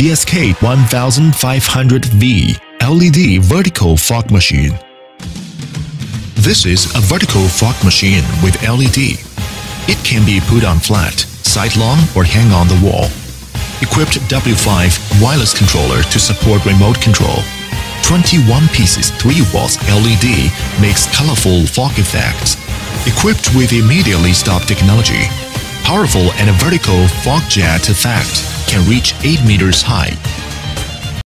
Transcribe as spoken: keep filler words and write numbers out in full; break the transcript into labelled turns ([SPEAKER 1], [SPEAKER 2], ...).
[SPEAKER 1] D S K fifteen hundred V L E D vertical fog machine. This is a vertical fog machine with L E D. It can be put on flat, sidelong, or hang on the wall. Equipped W five wireless controller to support remote control. twenty-one pieces three watts L E D makes colorful fog effects. Equipped with immediately stop technology. Powerful and vertical fog jet effect can reach eight meters high.